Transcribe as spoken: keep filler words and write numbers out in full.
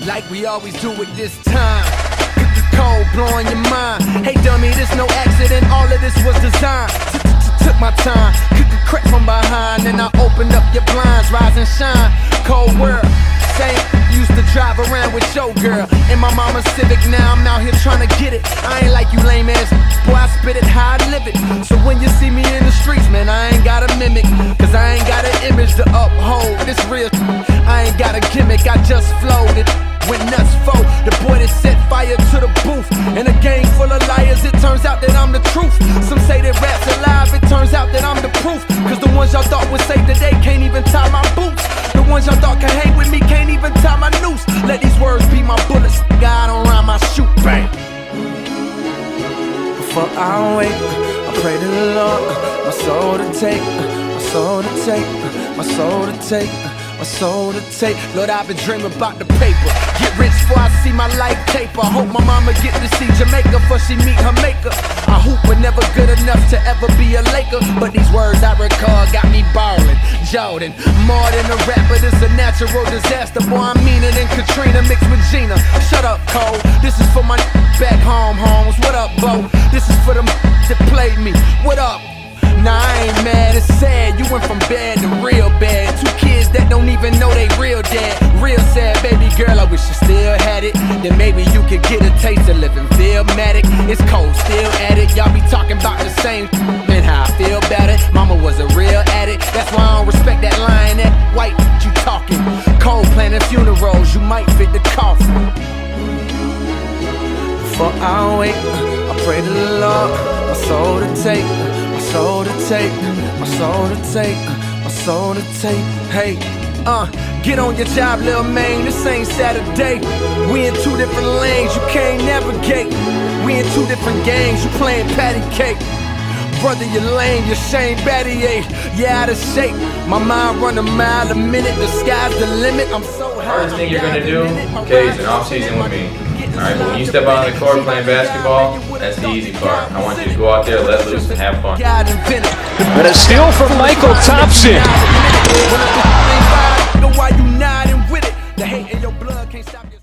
like we always do at this time. Cold blowing your mind. Hey dummy, this no accident, all of this was designed. Took my time, cook a crack from behind, and I opened up your blinds, rise and shine. Cold world, same, used to drive around with your girl in my mama's Civic, now I'm out here trying to get it. I ain't like you lame ass, boy, I spit it how I live it. So when you see me in the streets, man, I ain't gotta mimic, cause I ain't got an image to uphold. This real, I ain't got a gimmick, I just flowed it. Went nuts for the boy that set fire to the booth. In a gang full of liars, it turns out that I'm the truth. Some say that rap's alive, it turns out that I'm the proof. Cause the ones y'all thought would save the day can't even tie my boots. The ones y'all thought can hang with me can't even tie my noose. Let these words be my bullets, I don't rhyme, I shoot, bang. Before I wake, I pray to the Lord, my soul to take, my soul to take, my soul to take, my soul to take. Lord, I've been dreaming about the paper. Get rich before I see my life taper. Hope my mama get to see Jamaica before she meet her maker. I hoop but never good enough to ever be a Laker. But these words I recall got me ballin'. Jordan, more than a rapper, this a natural disaster. Boy, I'm meaner than Katrina mixed with Gina. Shut up, Cole. This is for my back home, homes. What up, Bo? This is for them that played me. What up? Nah, I ain't mad, it's sad. You went from bad to real bad. Two kids that don't even know they real dad. Real sad, baby girl, I wish you still had it. Then maybe you could get a taste of living Philmatic. It's cold, still at it. Y'all be talking about the same and how I feel about it. Mama was a real addict. That's why I don't respect that line, that white you talking. Cold planning funerals, you might fit the coffin. Before I wake, I pray to the Lord, my soul to take, my soul to take, my soul to take, my soul to take. Hey, uh, get on your job, little man, this ain't Saturday. We in two different lanes, you can't navigate. We in two different games, you playing patty cake. Brother, you're lame, you're Shane Battier. You out of shape, my mind run a mile a minute. The sky's the limit, I'm so high. Hardest thing you're gonna do, okay, is an off season with me. Alright, but when you step out on the court playing basketball, that's the easy part. I want you to go out there, let loose, and have fun. But a steal from Michael Thompson. Why you nodding with it? The hate in your blood can't stop you.